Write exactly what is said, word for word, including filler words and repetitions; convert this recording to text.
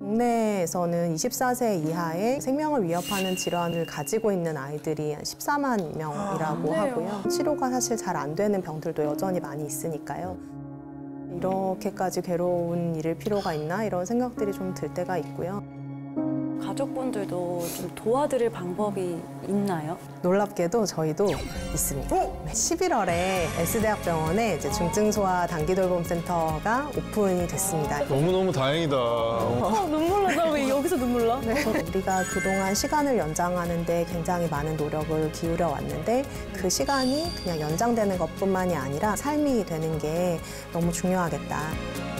국내에서는 이십사 세 이하의 생명을 위협하는 질환을 가지고 있는 아이들이 한 십사만 명이라고 아, 하고요. 치료가 사실 잘 안 되는 병들도 여전히 많이 있으니까요. 이렇게까지 괴로운 일일 필요가 있나 이런 생각들이 좀 들 때가 있고요. 가족분들도 좀 도와드릴 방법이 있나요? 놀랍게도 저희도 있습니다. 네, 십일월에 S대학병원에 이제 중증소아 단기돌봄센터가 오픈이 됐습니다. 너무너무 다행이다. 어, 눈물 나다. 왜 여기서 눈물 나? 네. 우리가 그동안 시간을 연장하는 데 굉장히 많은 노력을 기울여 왔는데 그 시간이 그냥 연장되는 것뿐만이 아니라 삶이 되는 게 너무 중요하겠다.